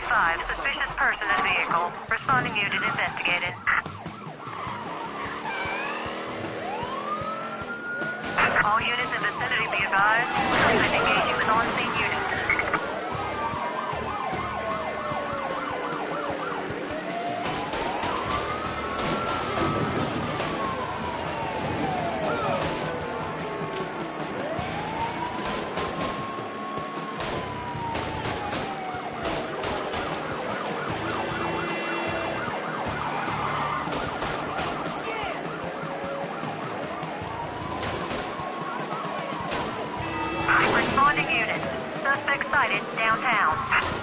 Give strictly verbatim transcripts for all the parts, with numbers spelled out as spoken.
five, suspicious person in vehicle. Responding unit investigated. All units in vicinity be advised. Suspect engaging with on-scene units. Responding units. Suspect sighted downtown.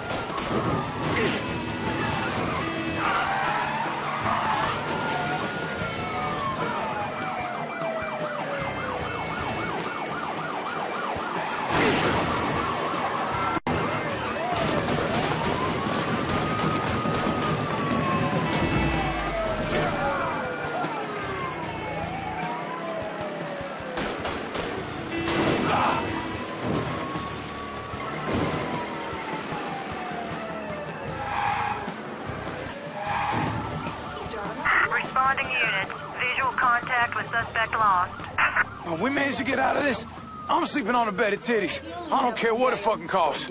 Responding units. Visual contact with suspect lost. Well, we managed to get out of this. I'm sleeping on a bed of titties. I don't care what it fucking costs.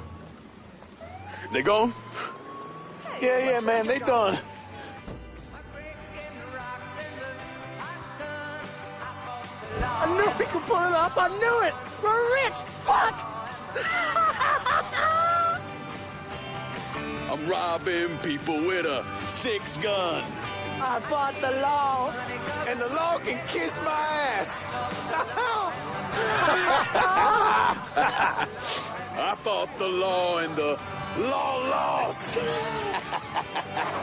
They gone? Yeah, yeah, man, they done. I knew we could pull it off. I knew it. We're rich. Fuck. I'm robbing people with a six gun. I fought the law, and the law can kiss my ass. I fought the law and the law lost.